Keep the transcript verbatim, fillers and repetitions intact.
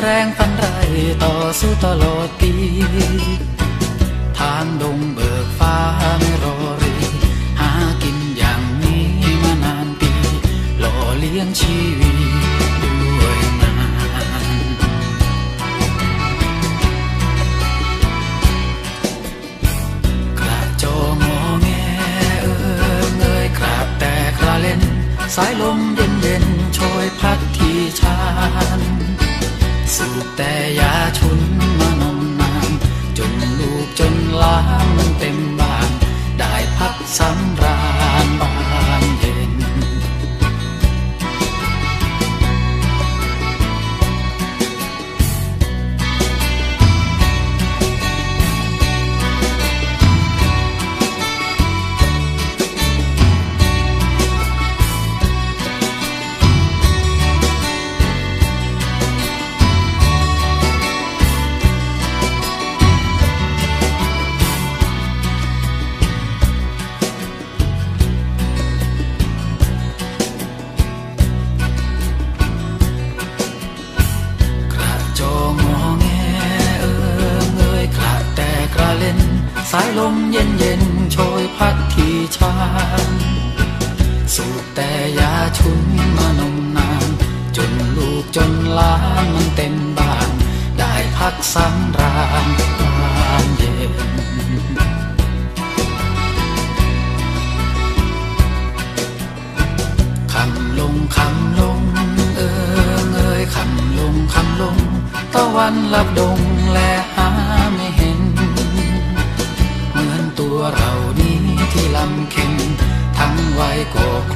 รงฟันไรต่อสู้ตลอดปีทางดงเบิกฟ้าไม่รอรีหากินอย่างนี้มานานปีหล่อเลี้ยงชีวิตด้วยงานกระโจงอแงเออเงยกราบแต่คราเล่นสายลมเย็นเย็นโชยพัดที่ชานสูบแต่ยาชุนมานมนานจนลูกจนล้านมันเต็มบ้านได้พักสำราญบานเย็นสายลมเย็นเย็นโชยพัดที่ชานสูบแต่ยาชุนมานมนานจนลูกจนล้านมันเต็มบ้านได้พักสำราญบานเย็นคำลงคำลงเออเงยคำลงคำลงตะวันลับดงและหาไม่เห็นตัวเรานี้ที่ลำเค็งทั้งวัยก็ค